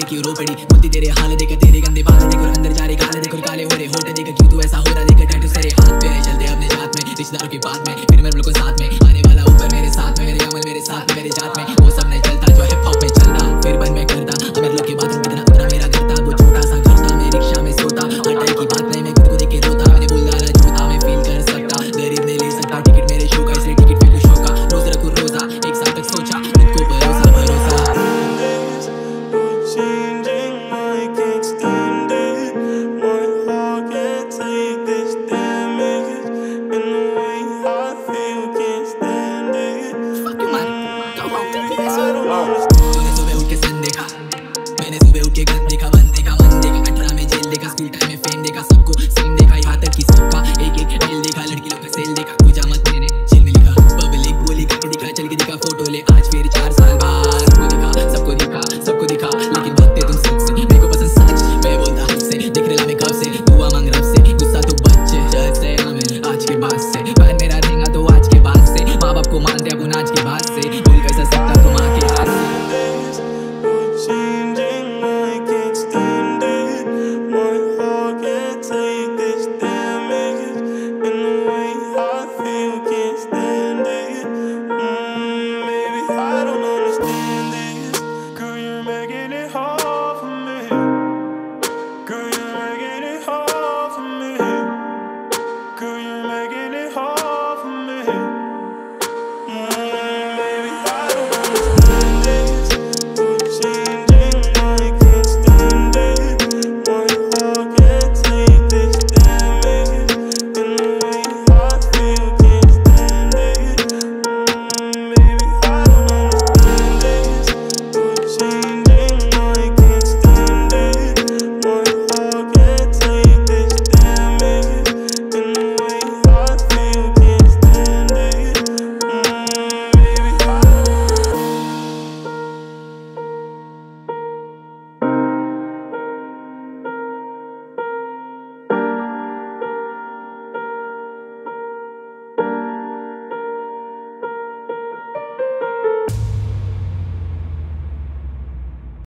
क्यों रो पड़ी मुद्दी तेरे हाल देख तेरे गंदे बाल देख और अंदर जा रहे गाल देख और काले हो रहे होठ देख क्यों तू ऐसा हो रहा देख टैटू सारे हाथ पे चल दे अपने जात में रिश्तेदारों के बाद में फिर मेरे बिल्कुल साथ में आने वाला ऊपर मेरे साथ में मेरे अमल मेरे साथ में मेरे जात में वो सब नहीं चलता जो हिप हॉप में चलना फिर बन में